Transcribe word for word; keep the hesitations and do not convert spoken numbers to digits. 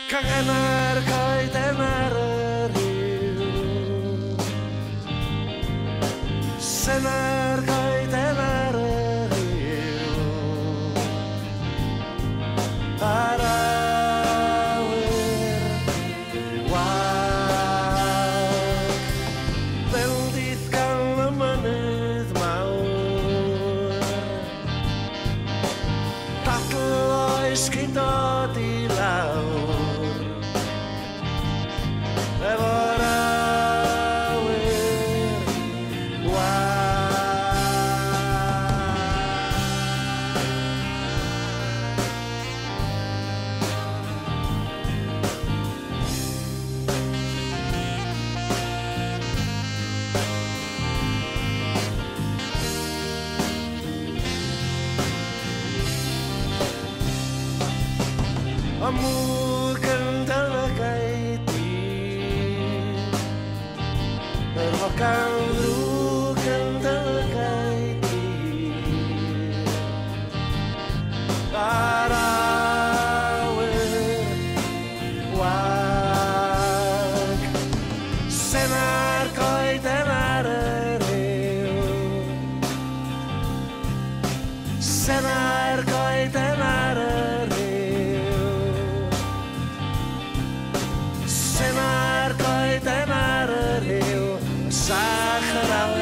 Canganar coedenar yr hiw Senar coedenar yr hiw Ar awyr wag Feldith gan y mynydd mawr Batl oes cyn dod i lawr Efo'r awyr wag Amwg yn dalygau Yr hogan ddrwg yn dylgau di Ar awyr wag Senar coeden ar yr hiw Senar coeden ar yr hiw Senar coeden ar yr hiw Sach yr awyr